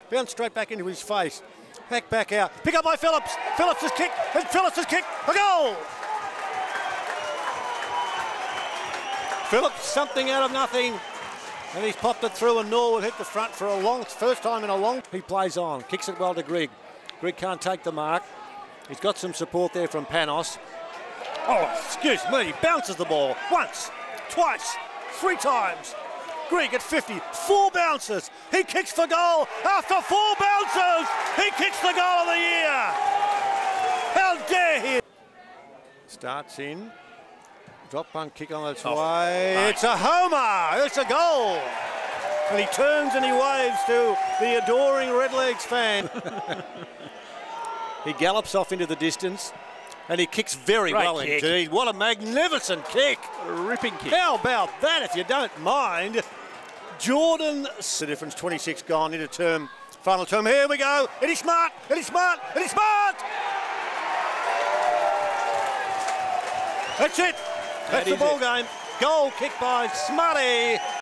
Bounce straight back into his face. Back out. Pick up by Phillips. Phillips has kicked, and Phillips has kicked. A goal! Phillips, something out of nothing. And he's popped it through, and Norwood hit the front for a first time in a long. He plays on, kicks it well to Grigg. Grigg can't take the mark. He's got some support there from Panos. Oh, excuse me, bounces the ball once, twice, 3 times. Grigg at 50, 4 bounces. He kicks for goal after 4 bounces. He kicks the goal of the year. How dare he? Starts in. Drop punt kick on its way. No. It's a homer. It's a goal. And he turns and he waves to the adoring Redlegs fan. He gallops off into the distance and he kicks very well indeed. What a magnificent kick. A ripping kick. How about that, if you don't mind? Jordan, the difference, 26 gone into term, final term. Here we go. It is smart. It is smart. It is smart. That's it. That's the ball game. Goal kick by Smarty.